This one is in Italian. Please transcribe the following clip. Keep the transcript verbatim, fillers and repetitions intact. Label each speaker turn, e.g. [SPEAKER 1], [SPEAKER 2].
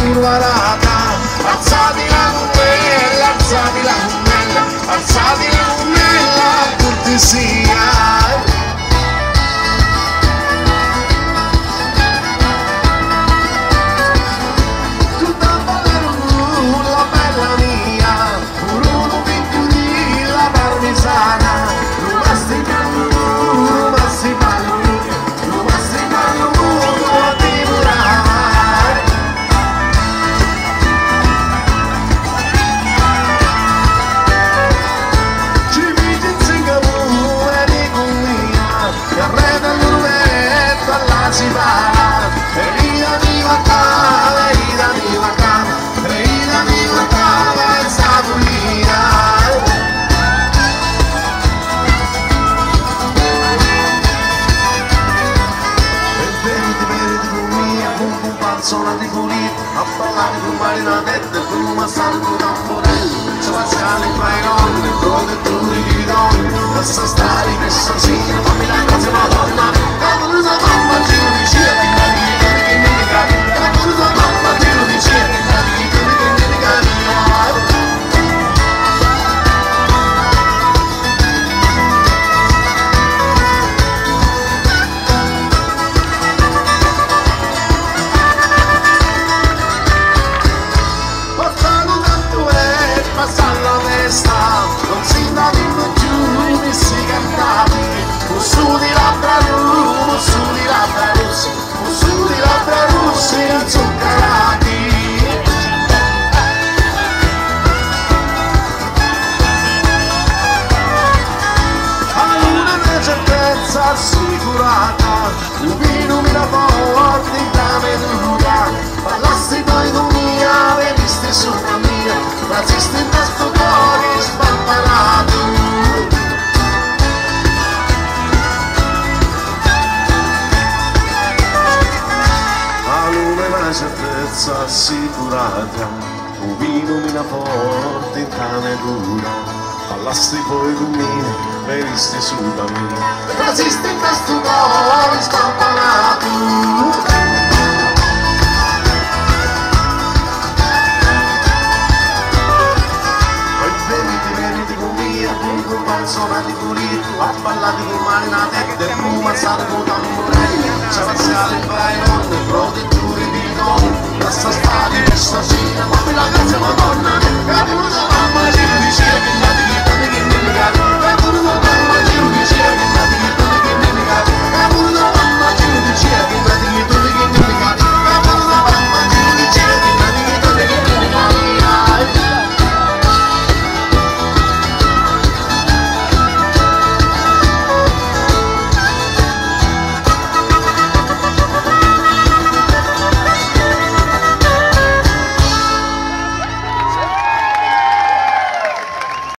[SPEAKER 1] curvarata, alzati la cummella, alzati la cummella, alzati la cummella, cortesia.
[SPEAKER 2] Sono di pulito, a ballare con marinatette, con un massaggio con tamborello, ci facciamo i painoni, protettori di donne, lascia stare che stasera, fammi la grazie madonna, la voluta mamma giro di cia, che carichi che ne ne cari, la voluta mamma giro di cia, che carichi che ne ne cari.
[SPEAKER 1] Non si andavano giù, mi si cantavi, un su di labbra rosse, un su di labbra rosse, un su di labbra rosse inzuccherati. Allora una certezza assicurata, un vino mi la forte in cameruta, ballasti poi con mia, venisti sopra mia, razzisti in questo cuore spampanato.
[SPEAKER 2] Allora una certezza assicurata, un vino mina forte in cameruta, ballasti poi con mia, venisti su da me,
[SPEAKER 1] Razzisti in questo cuore spampanato.
[SPEAKER 2] sono di pulito, a ballare con marinate, del fumo alzato con